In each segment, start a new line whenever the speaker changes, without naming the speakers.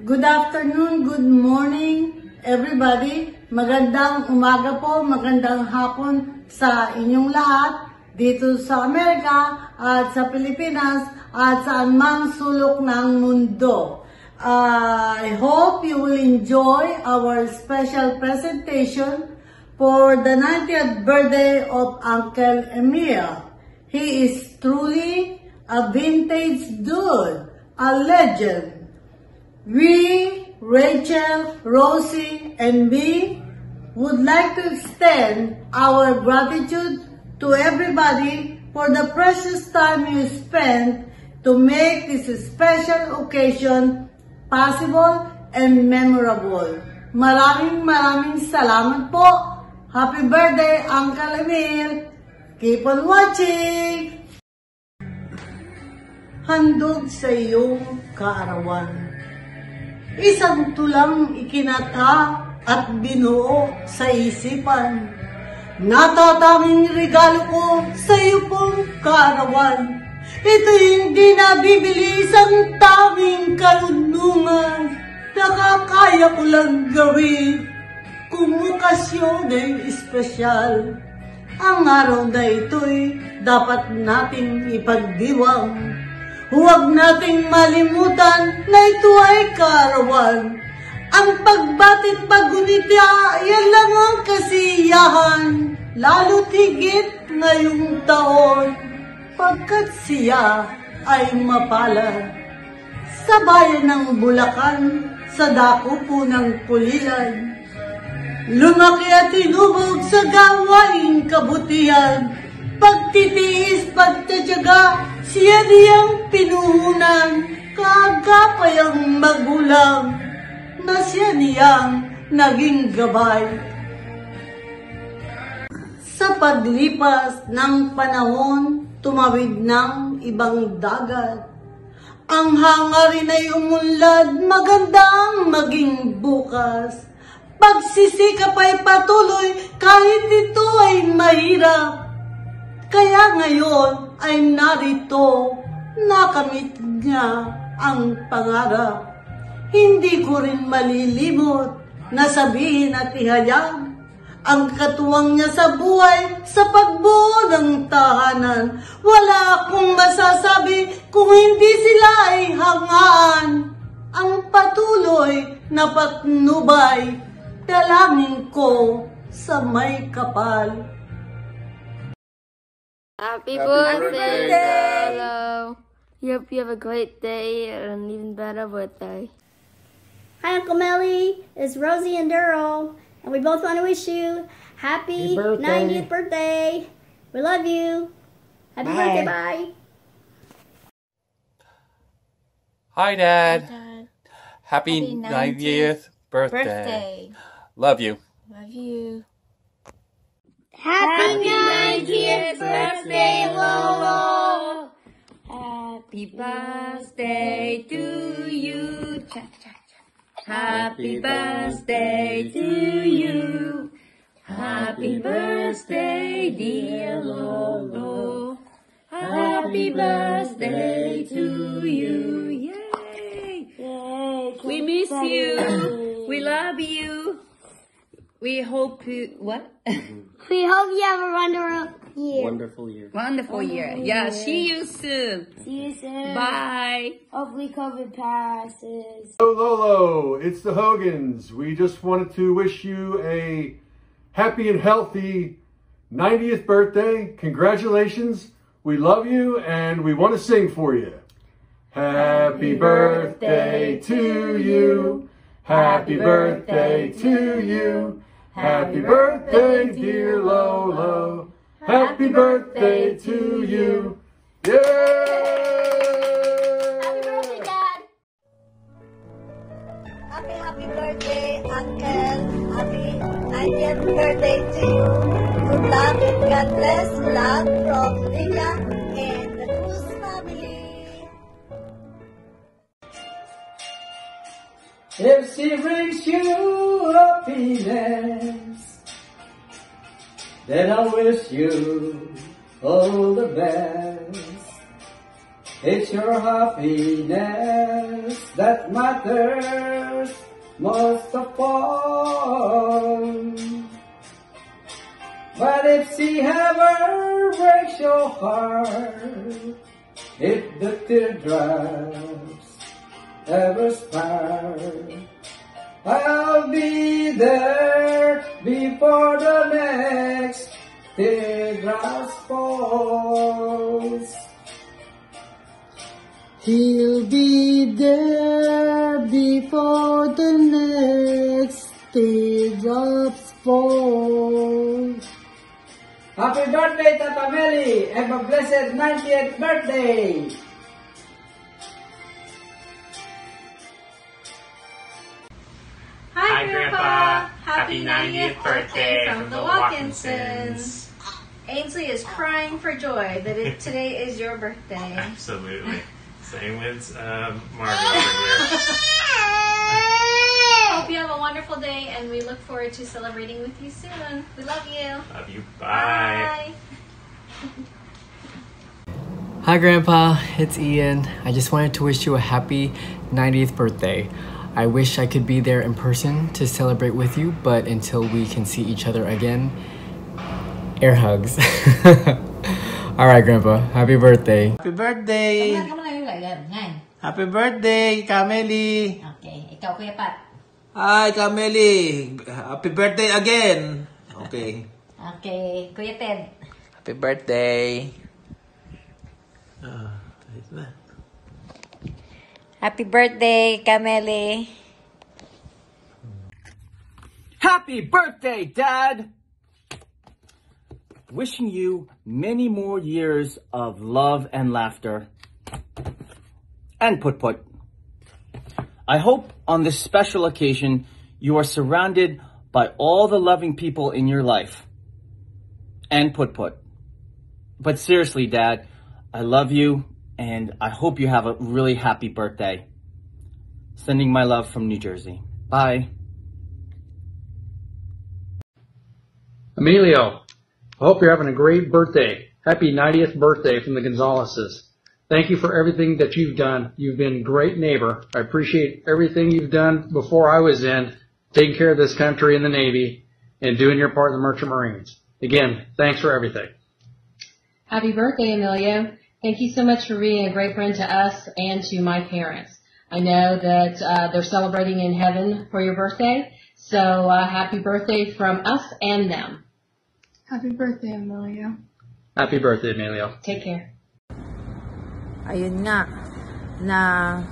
Good afternoon, good morning, everybody. Magandang umaga po, magandang hapon sa inyong lahat dito sa Amerika at sa Pilipinas at saan mang sulok ng mundo. I hope you will enjoy our special presentation for the 90th birthday of Uncle Emilio. He is truly a vintage dude, a legend. We, Rachel, Rosie, and me would like to extend our gratitude to everybody for the precious time you spent to make this special occasion possible and memorable. Maraming salamat po. Happy birthday, Uncle Emil. Keep on watching. Handog sa iyong kaarawan. Isang tulang ikinata at binuo sa isipan. Natatanging regalo ko sa iyo pong kaarawan. Ito hindi nabibili isang tanging karunungan. Nakakaya ko lang gawin kung okasyon ay espesyal. Ang araw na ito'y dapat nating ipagdiwang. Huwag nating malimutan na ito ay kaarawan. Ang pagbatit pagunitya, yan lang ang kasiyahan. Lalo't higit ngayong taon, pagkat siya ay mapalad. Sa bayan ng Bulacan, sa dako po ng Pulilan, lumaki at hinubog sa gawaing kabutihan. Pagtitiis, pagtatyaga, siya niyang pinuhunan, kagapay ang magulang, na siya niyang naging gabay. Sa paglipas ng panahon, tumawid ng ibang dagat. Ang hangarin ay umunlad, magandang maging bukas. Pagsisikap ay patuloy, kahit ito ay mahirap. Kaya ngayon ay narito, nakamit niya ang pangarap. Hindi ko rin malilimot na sabihin at ihayag ang katuwang niya sa buhay sa pagbuo ng tahanan. Wala akong masasabi kung hindi sila ay hangaan. Ang patuloy na patnubay, dalangin ko sa may kapal.
Happy birthday, Lolo. Hope you have a great day and an even better birthday.
Hi, Uncle Mele. It's Rosie and Daryl, and we both want to wish you happy 90th birthday. We love you. Happy birthday, bye.
Hi, Dad.
Hi, Dad.
Happy 90th birthday. Love you.
Love you.
Happy 90th birthday, Lolo.
Happy birthday to you. Happy birthday to you. Happy birthday, dear Lolo. Happy birthday to you. Yay! Yay! We miss you. We love you. We hope you, what?
We hope you have a wonderful year.
Wonderful year. Yeah, see you soon.
See you soon.
Bye.
Hopefully COVID passes.
Hello, Lolo. It's the Hogans. We just wanted to wish you a happy and healthy 90th birthday. Congratulations. We love you and we want to sing for you. Happy birthday to you. Happy birthday to you. Happy birthday, dear Lolo. Happy birthday to you. Yay!
Happy birthday, Dad.
Happy birthday, Uncle. Happy 90th birthday to you. Good luck and God bless. Love from Leah and the Cruz family.
If she brings you happiness, then I wish you all the best. It's your happiness that matters most of all. But if she ever breaks your heart, if the teardrops ever spark, I'll be there before the next teardrops falls.
He'll be there before the next teardrops fall.
Happy birthday, Tata Mele! Have a blessed 90th birthday!
Hi, Grandpa! Happy 90th birthday from the Watkinsons! Ainsley is crying for joy that today is your birthday.
Absolutely. Same with Margaret over here.
Hope you have a wonderful day, and we look forward to celebrating with you soon. We love you.
Love you. Bye.
Hi Grandpa, it's Ian. I just wanted to wish you a happy 90th birthday. I wish I could be there in person to celebrate with you, but until we can see each other again, air hugs. Alright Grandpa, happy birthday.
Happy birthday! Happy birthday, Kameli!
Okay, ikaw Kuya Pat.
Hi, Kameli! Happy birthday again! Okay.
Okay, Kuya Ted.
Happy birthday!
Happy birthday, Kameli.
Happy birthday, Dad! Wishing you many more years of love and laughter. And put. I hope on this special occasion you are surrounded by all the loving people in your life. And put. But seriously, Dad, I love you and I hope you have a really happy birthday. Sending my love from New Jersey. Bye.
Emilio, I hope you're having a great birthday. Happy 90th birthday from the Gonzaleses. Thank you for everything that you've done. You've been a great neighbor. I appreciate everything you've done before I was in, taking care of this country in the Navy and doing your part in the Merchant Marines. Again, thanks for everything.
Happy birthday, Emilio. Thank you so much for being a great friend to us and to my parents. I know that they're celebrating in heaven for your birthday, so happy birthday from us and them.
Happy birthday, Emilio.
Happy birthday, Emilio.
Take care.
Ayun nga, na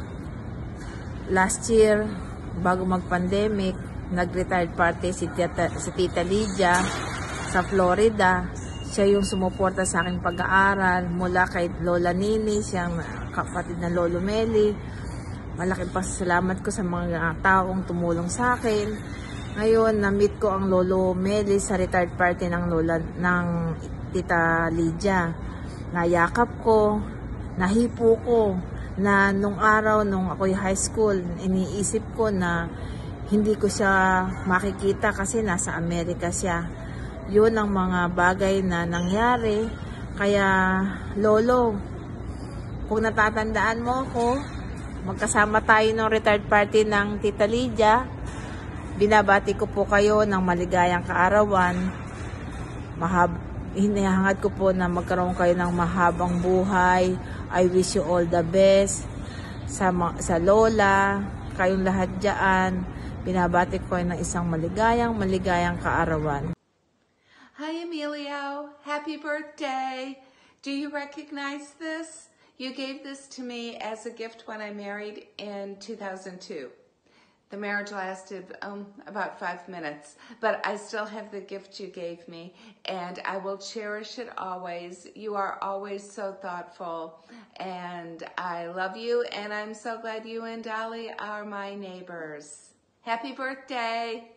last year, bago mag-pandemic, nag-retired party si Tita Lydia sa Florida. Siya yung sumuporta sa aking pag-aaral mula kay Lola Nini, siyang kapatid na Lolo Mele. Malaking pasasalamat ko sa mga taong tumulong sa akin. Ngayon, na-meet ko ang Lolo Mele sa retired party ng Tita Lydia. Nayakap ko, nahipo ko, na nung araw, nung ako'y high school, iniisip ko na hindi ko siya makikita kasi nasa Amerika siya. Yun ang mga bagay na nangyari. Kaya, Lolo, kung natatandaan mo ako, magkasama tayo ng retired party ng Tita Lydia. Binabati ko po kayo ng maligayang kaarawan. Hinahangad ko po na magkaroon kayo ng mahabang buhay. I wish you all the best. Sa Lola, kayong lahat dyan. Binabati ko kayo ng isang maligayang kaarawan.
Hi, Emilio. Happy birthday. Do you recognize this? You gave this to me as a gift when I married in 2002. The marriage lasted about 5 minutes, but I still have the gift you gave me, and I will cherish it always. You are always so thoughtful, and I love you, and I'm so glad you and Dolly are my neighbors. Happy birthday!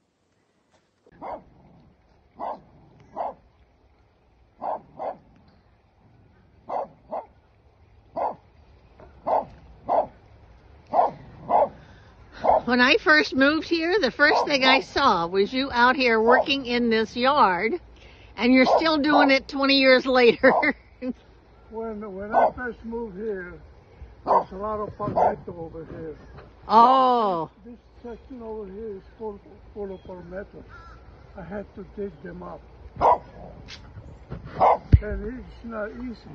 When I first moved here, the first thing I saw was you out here working in this yard, and you're still doing it 20 years later.
When I first moved here, there's a lot of palmetto over here.
Oh.
This section over here is full of palmetto. I had to dig them up. And it's not easy.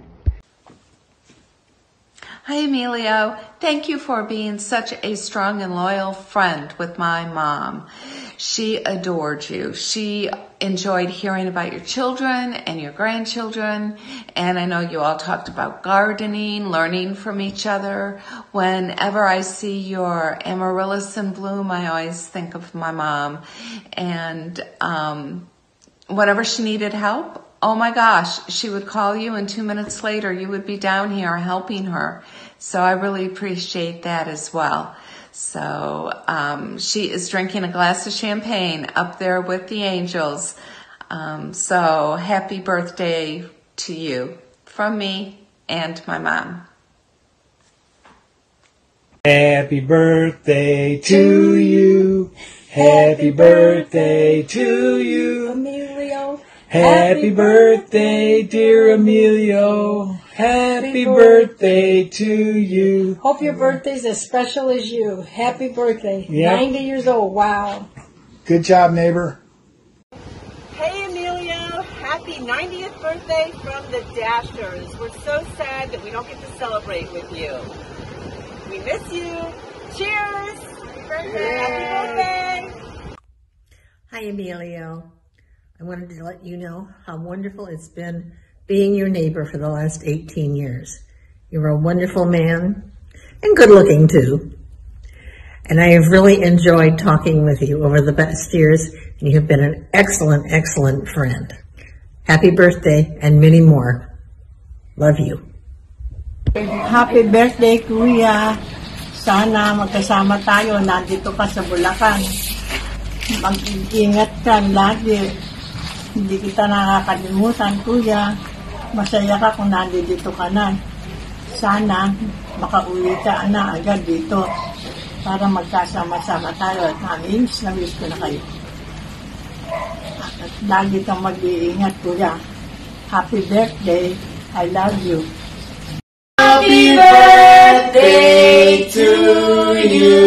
Hi, Emilio. Thank you for being such a strong and loyal friend with my mom. She adored you. She enjoyed hearing about your children and your grandchildren. And I know you all talked about gardening, learning from each other. Whenever I see your amaryllis in bloom, I always think of my mom. And whenever she needed help, oh my gosh, she would call you and 2 minutes later you would be down here helping her. So I really appreciate that as well. So she is drinking a glass of champagne up there with the angels. So happy birthday to you from me and my mom.
Happy birthday to you. Happy birthday to you.
Emilio.
Happy birthday, dear Emilio. Happy birthday to you.
Hope your birthday's as special as you. Happy birthday.
Yep.
90 years old. Wow.
Good job, neighbor.
Hey, Emilio. Happy 90th birthday from the Dashers. We're so sad that we don't get to celebrate with you. We miss you. Cheers. Happy birthday. Happy birthday.
Hi, Emilio. I wanted to let you know how wonderful it's been being your neighbor for the last 18 years. You're a wonderful man and good looking too. And I have really enjoyed talking with you over the past years, and you have been an excellent, excellent friend. Happy birthday and many more. Love you.
Happy birthday, Kuya. Sana magkasama tayo. Nandito ka sa Bulacan. Mag-ingat ka lagi. Hindi kita nakakalimutan, Kuya. Masaya ka kung nandito ka na. Sana makauwi ka na agad dito para magkasama-sama tayo. At na-miss ko na kayo. At lagi kang mag-iingat, Kuya. Happy birthday. I love you.
Happy birthday to you.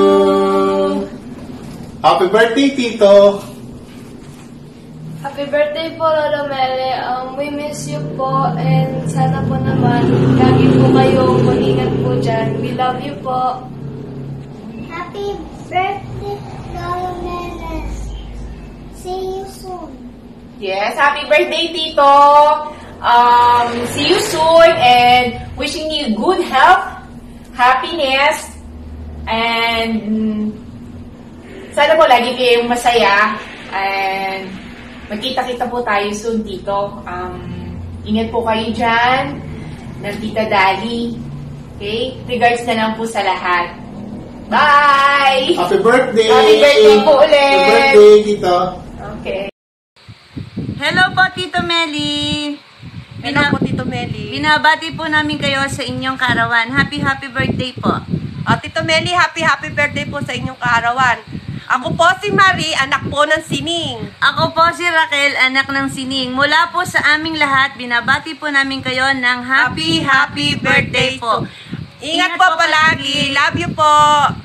Happy birthday, Tito.
Happy birthday po, Lolo Mele. We miss you po, and sana po naman lagi po kayo mag-ingat po dyan. We love you po.
Happy birthday, Lolo Mele. See you soon.
Yes, happy birthday, Tito. See you soon and wishing you good health, happiness, and sana po lagi kayong masaya and magkita-kita po tayo soon, Tito. Ingat po kayo dyan ng Tita Dali. Okay? Regards na lang po sa lahat. Bye!
Happy birthday!
Happy birthday po ulit!
Happy birthday, Tito.
Okay.
Hello po, Tito Mele.
Hello po, Tito Mele.
Binabati po namin kayo sa inyong kaarawan. Happy birthday po.
Tito Mele, happy birthday po sa inyong kaarawan. Ako po si Marie, anak po ng Sining.
Ako po si Raquel, anak ng Sining. Mula po sa aming lahat, binabati po namin kayo ng happy birthday po.
Ingat po palagi. Love you po.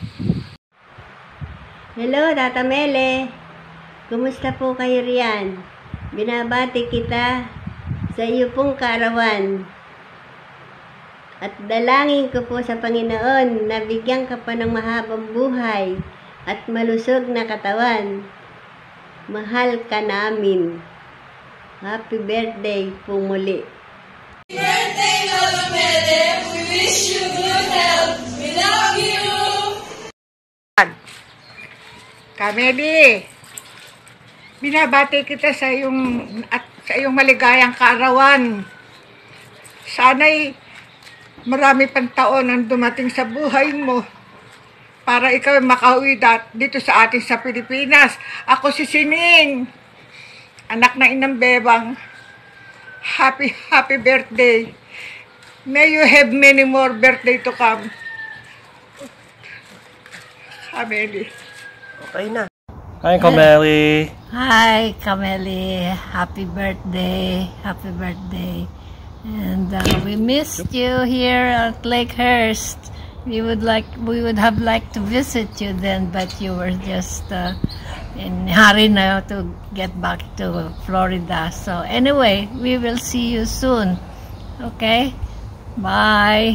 Hello, Tata Mele. Kumusta po kayo riyan? Binabati kita sa iyo pong kaarawan. At dalangin ko po sa Panginoon na bigyan ka pa ng mahabang buhay at malusog na katawan. Mahal ka namin. Happy birthday po muli.
Happy birthday, Lolo Mele. We wish you good health. We love you.
Kameli, binabati kita sa iyong maligayang kaarawan. Sana'y marami pang taon ang dumating sa buhay mo para ikaw ay makauwi dito sa atin sa Pilipinas. Ako si Sining, anak ng Inang Bebang. Happy birthday. May you have many more birthday to come. Kameli.
Okay na. Hi, Kameli.
Hi, Kameli. Happy birthday. Happy birthday.
And we missed you here at Lakehurst. We would have liked to visit you then, but you were just in hurry now to get back to Florida. So anyway, we will see you soon. Okay? Bye.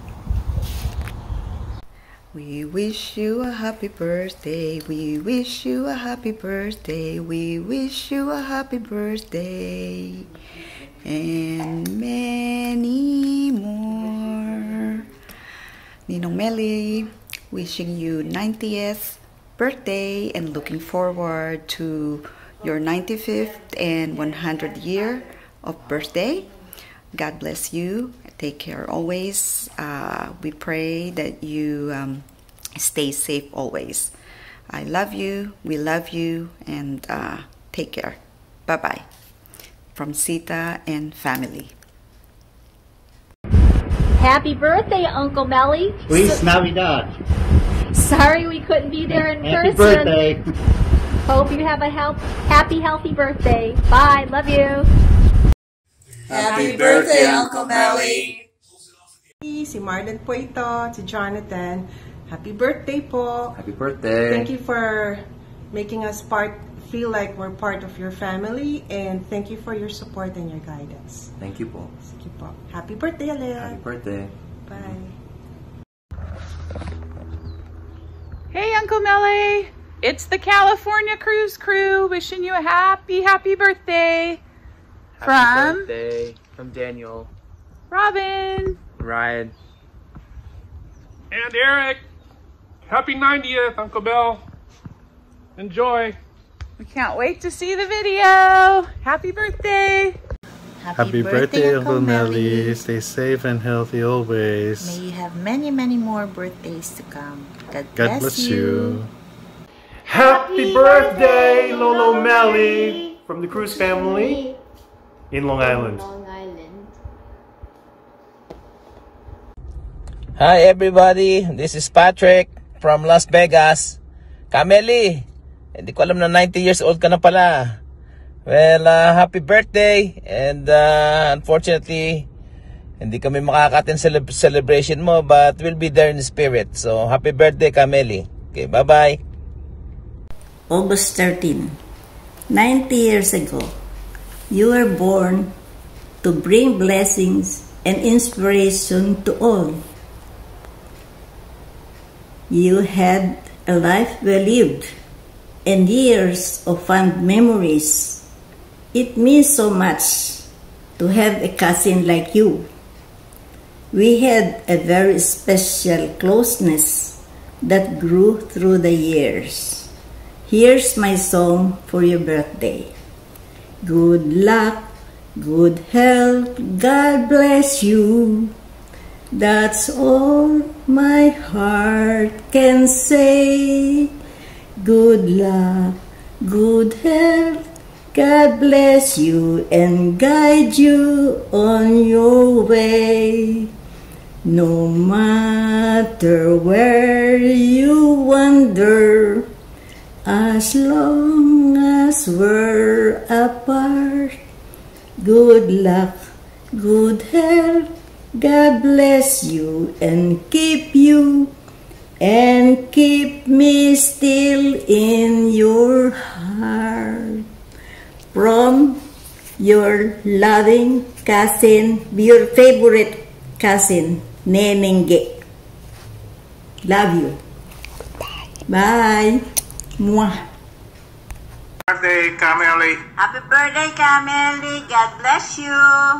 We wish you a happy birthday. We wish you a happy birthday. We wish you a happy birthday. And many more. Ninong Mele, wishing you 90th birthday and looking forward to your 95th and 100th year of birthday. God bless you. Take care always. We pray that you stay safe always. I love you. We love you. And take care. Bye-bye. From Sita and family.
Happy birthday, Uncle Mele.
Feliz Navidad.
Sorry we couldn't be there in
Happy
person.
birthday.
Hope you have a happy, healthy birthday. Bye. Love you.
Happy birthday, Uncle Mele. Si Marlon po ito, si Jonathan. Happy birthday po.
Happy birthday.
Thank you for making us feel like we're part of your family, and thank you for your support and your guidance.
Thank you po.
Thank you po. Happy birthday ulit.
Happy birthday.
Bye.
Hey, Uncle Mele. It's the California Cruise crew wishing you a happy, happy birthday.
Happy birthday from Daniel,
Robin,
Ryan,
and Eric. Happy 90th, Uncle Bill. Enjoy.
We can't wait to see the video. Happy birthday.
Happy birthday, Uncle Mele. Stay safe and healthy always.
May you have many, many more birthdays to come.
God bless you.
Happy birthday, Lolo Mele from the Cruz family in Long Island.
Hi everybody, this is Patrick from Las Vegas. Kameli, hindi ko alam na 90 years old ka na pala. Well, happy birthday, and unfortunately, hindi kami makaka-attend celebration mo, but we'll be there in spirit. So, happy birthday, Kameli. Okay, bye-bye.
August 13, 90 years ago, you were born to bring blessings and inspiration to all. You had a life well lived and years of fond memories. It means so much to have a cousin like you. We had a very special closeness that grew through the years. Here's my song for your birthday. Good luck, good health, God bless you. That's all my heart can say. Good luck, good health, God bless you and guide you on your way. No matter where you wander, as long as we're apart, good luck, good health, God bless you and keep you and keep me still in your heart. From your loving cousin, your favorite cousin, Nenenge. Love you. Bye. Mwah.
Birthday, Kameli.
Happy birthday, Kameli. God bless you.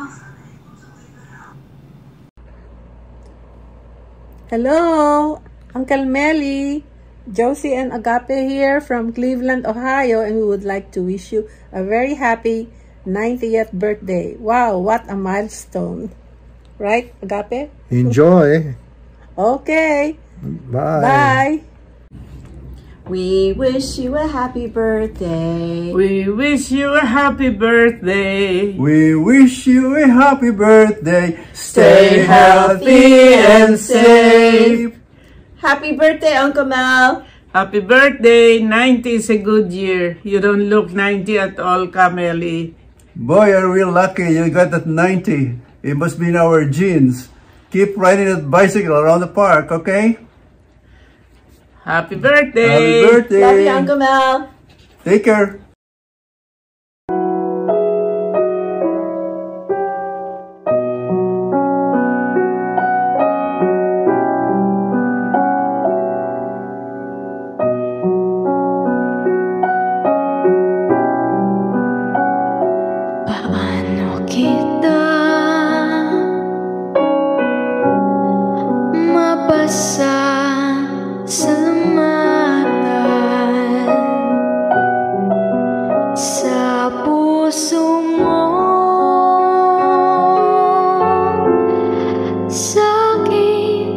Hello, Uncle Mele. Josie and Agape here from Cleveland, Ohio, and we would like to wish you a very happy 90th birthday. Wow, what a milestone. Right, Agape?
Enjoy.
Okay.
Bye.
Bye.
We wish you a happy birthday.
We wish you a happy birthday.
We wish you a happy birthday.
Stay healthy and safe.
Happy birthday, Uncle Mel.
Happy birthday. 90 is a good year. You don't look 90 at all, Kameli.
Boy, are we lucky you got that 90.
It must be in our genes. Keep riding that bicycle around the park, okay?
Happy birthday!
Happy birthday!
Love you, Uncle Mel.
Take care.
Paano kita mapasasalamatan sa puso mo sa'kin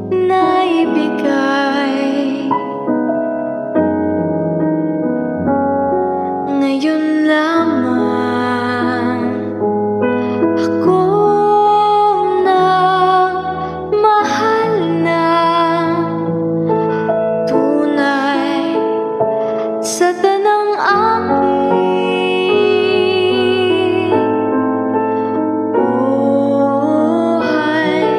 naibigay ngayon lamang ako na mahal na tunay sa tanang aking buhay.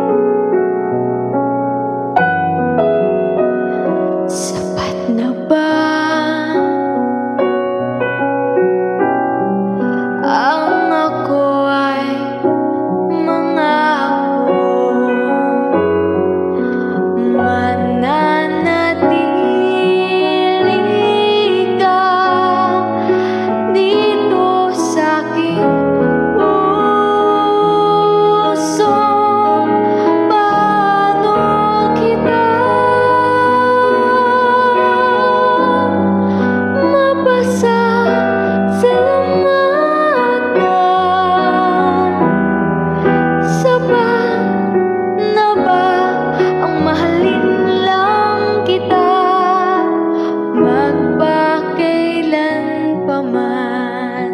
Sapat na ba ang ako ay mangako mananatili ka dito sa'king puso? Paano kita mapasasalamatan? Sapat na ba ang mahalin lang kita magpakailan pa man?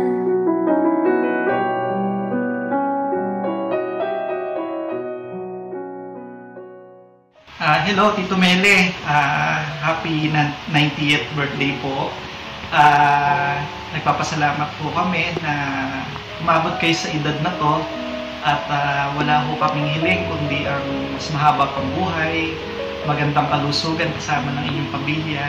Hello, Tito Mele. Happy 90th birthday po. Nagpapasalamat po kami na umabot kayo sa edad na to at wala po kaming hiling kundi ang mas mahaba pang buhay, magandang kalusugan kasama ng inyong pamilya.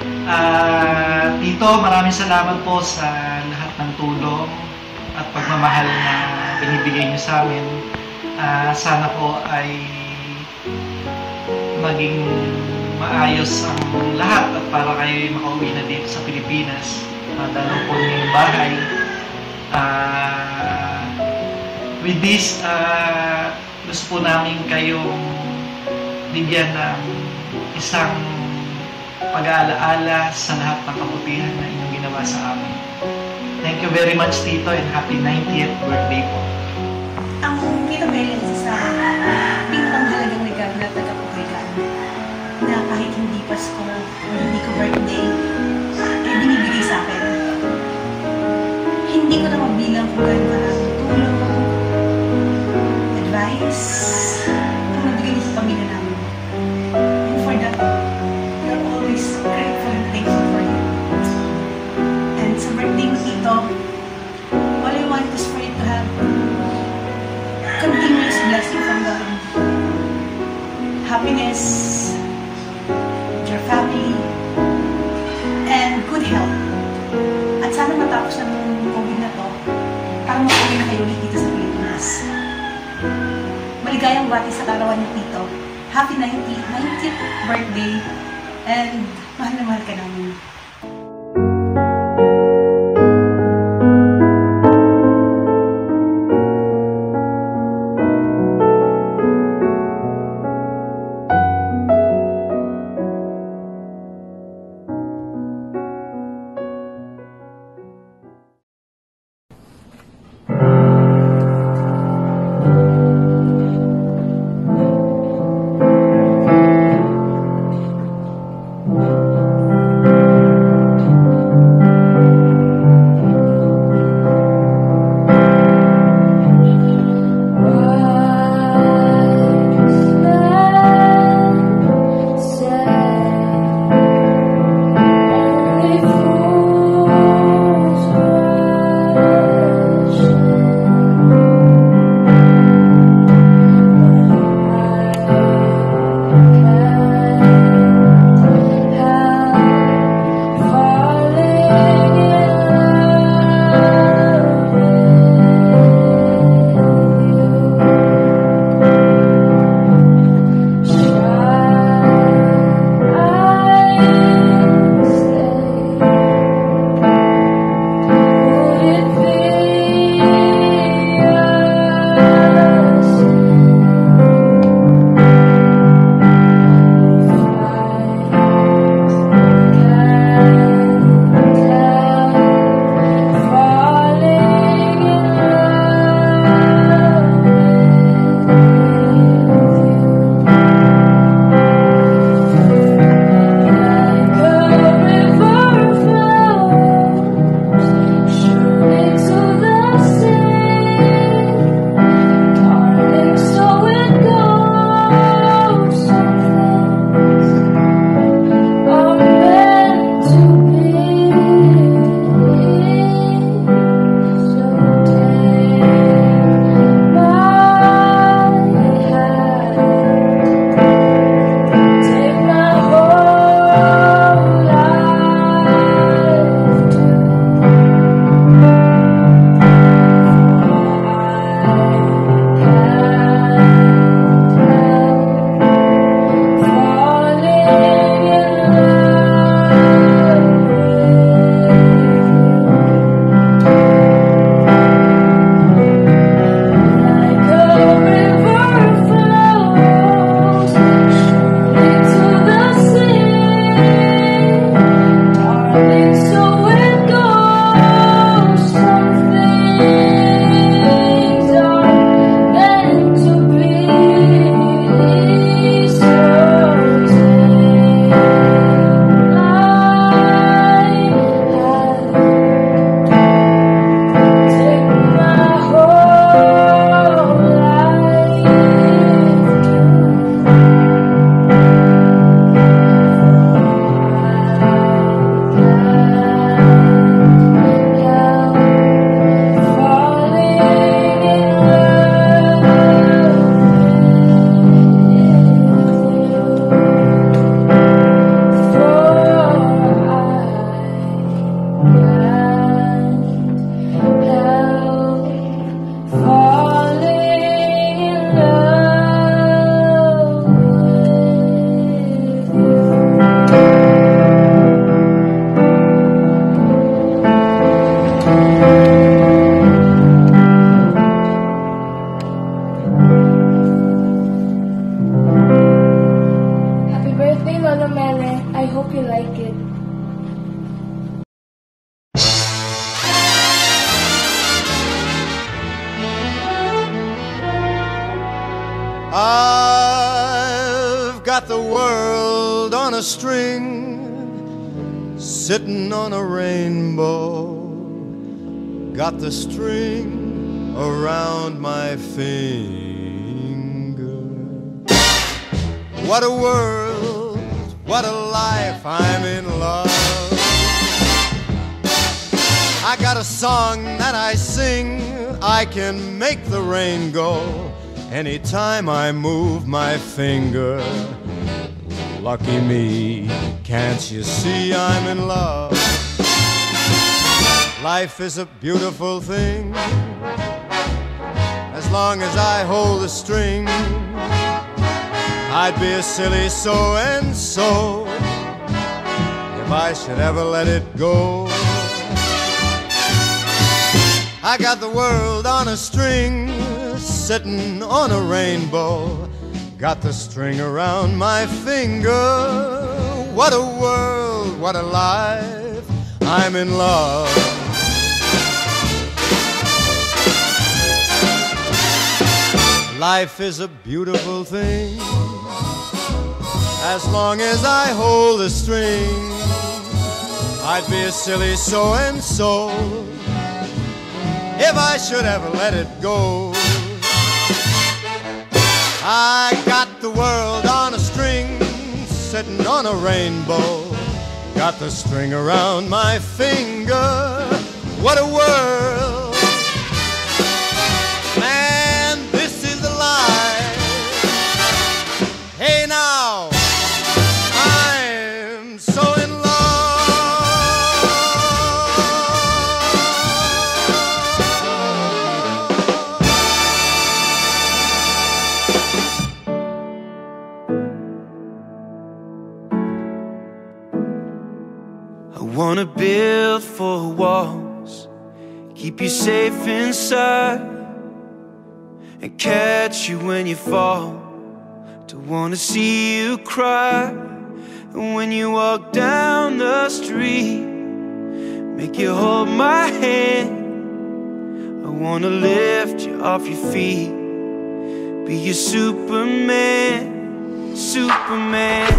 Tito, maraming salamat po sa lahat ng tulong at pagmamahal na binibigay niyo sa amin. Sana po ay maging maayos ang lahat at para kayo makauwi na dito sa Pilipinas. Dalaw po niyo yung bahay. With this, gusto po namin kayong bigyan ng isang pag-aalaala sa lahat ng kabutihan na inyong ginawa sa amin. Thank you very much, Tito, and happy 90th birthday po.
Ang Tito Mele sa pinakamahalagang regalo na tagapagregalo na kahit hindi Pasko o hindi ko birthday, binibigay sa akin. Hindi ko na mabilang kung gano'n maraming tulong, advice, ang nabigay niyo sa pamilya namin. And for that, we're always grateful and thankful for you. And sa birthday mo, Tito, all I want is for you to have continuous blessing from God. Happiness with your family and good health. At sana matapos ng COVID na to para makauwi na kayo ulit dito sa Pilipinas. Maligayang bati sa karawan ni Tito. Happy 90th birthday and mahal na mahal ka namin.
you like it.
I've got the world on a string, sitting on a rainbow. Got the string around my finger. What a world, what a life, I'm in love. I got a song that I sing, I can make the rain go anytime I move my finger. Lucky me, can't you see I'm in love? Life is a beautiful thing, as long as I hold the string. I'd be a silly so-and-so if I should ever let it go. I got the world on a string, sitting on a rainbow. Got the string around my finger. What a world, what a life, I'm in love. Life is a beautiful thing, as long as I hold the string. I'd be a silly so-and-so if I should ever let it go. I got the world on a string, sitting on a rainbow. Got the string around my finger. What a world, man, this is a life. Hey now, I'm so in love.
I wanna build 4 walls, keep you safe inside, and catch you when you fall. Don't wanna see you cry. And when you walk down the street, make you hold my hand. I wanna lift you off your feet, be your Superman, Superman.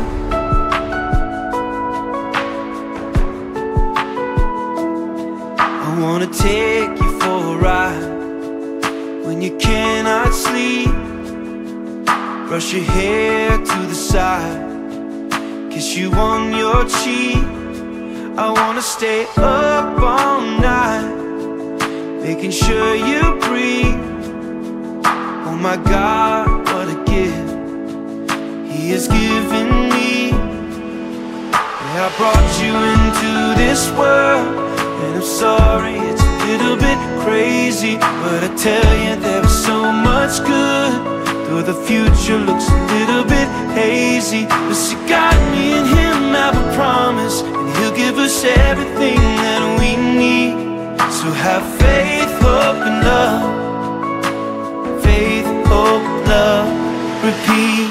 I wanna take you for a ride when you cannot sleep. Brush your hair to the side, kiss you on your cheek. I wanna stay up all night, making sure you breathe. Oh my God, what a gift He has given me. Yeah, I brought you into this world, and I'm sorry it's a little bit crazy, but I tell you there is so much good, though the future looks a little bit hazy. But she got me and Him have a promise, and He'll give us everything that we need. So have faith, hope and love. Faith, hope, love, repeat.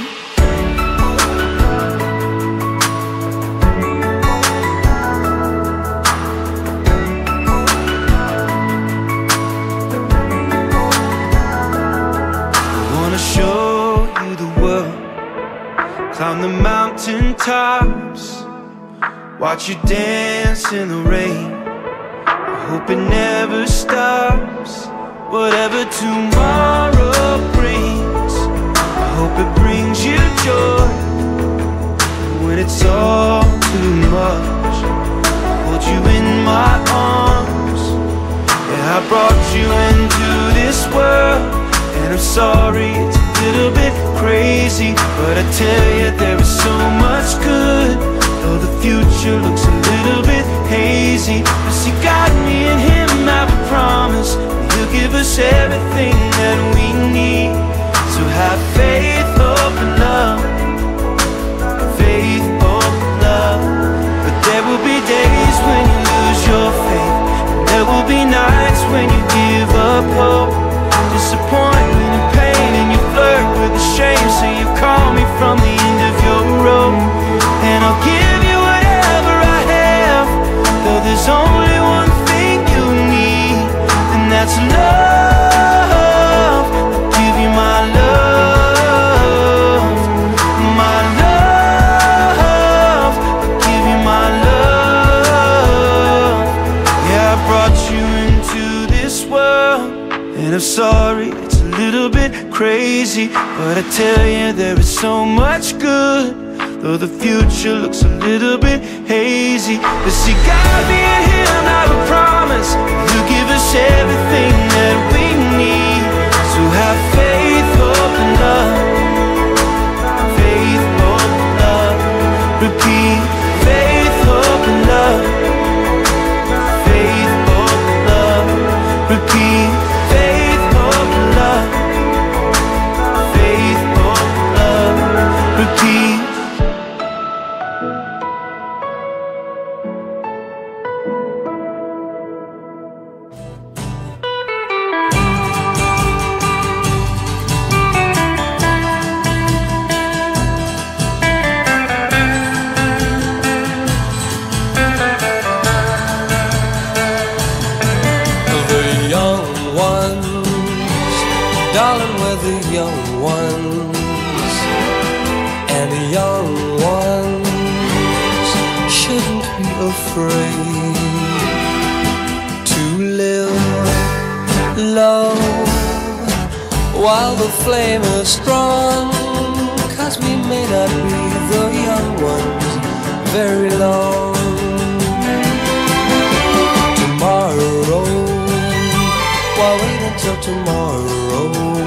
Climb the mountain tops, watch you dance in the rain. I hope it never stops, whatever tomorrow brings. I hope it brings you joy. When it's all too much, I'll hold you in my arms. Yeah, I brought you into this world, and I'm sorry it's a little bit crazy, but I tell you there is so much good, though the future looks a little bit hazy. But she got me and Him have a promise, and He'll give us everything that we need. So have faith, hope and love. Faith, hope, love. But there will be days when you lose your faith, and there will be nights when you give up hope. Disappointment and pain, and you flirt with the shame. So you call me from the end of your road, and I'll give you whatever But I tell you there is so much good, though the future looks a little bit hazy. But see, God being Him, not a promise, He'll give us everything that we need. So have faith, hope, and love. Faith, hope, and love. Repeat. Faith, hope, and love. Faith, hope, and love. Repeat. Faith, hope, and love. Faith, hope, and love. Repeat.
Darling, we're the young ones, and the young ones shouldn't be afraid to live low while the flame is strong, 'cause we may not be the young ones very long. Tomorrow, why wait until tomorrow?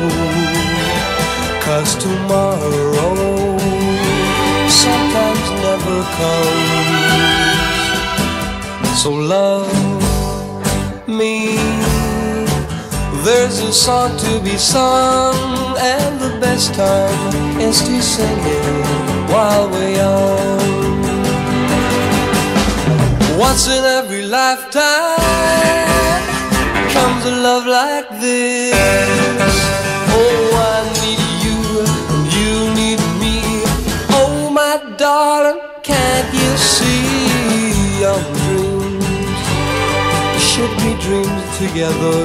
'Cause tomorrow sometimes never comes. So love me, there's a song to be sung, and the best time is to sing it while we're young. Once in every lifetime comes a love like this. Oh, I need you, and you need me. Oh, my darling, can't you see? Young dreams should be dreamed together,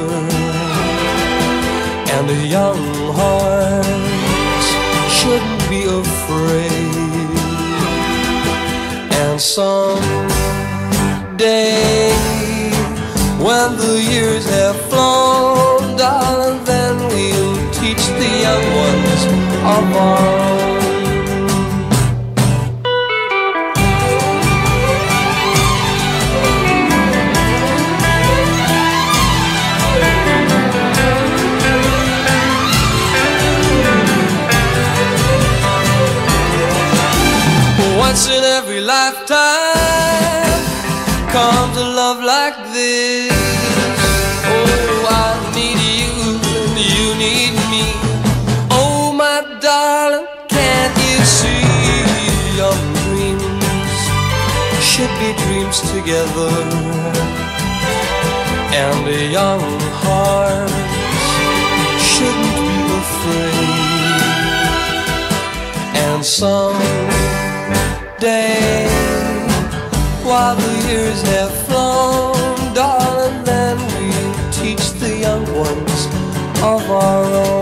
and the young hearts shouldn't be afraid. And someday, when the years have flown, darling, then we'll teach the young ones of our own. Once in every lifetime comes a love like this. Oh, I need you, and you need me. Oh, my darling, can't you see? Young dreams should be dreams together, and the young hearts shouldn't be afraid. And someday, while the years have flown, darling, then we'll teach the young ones of our own.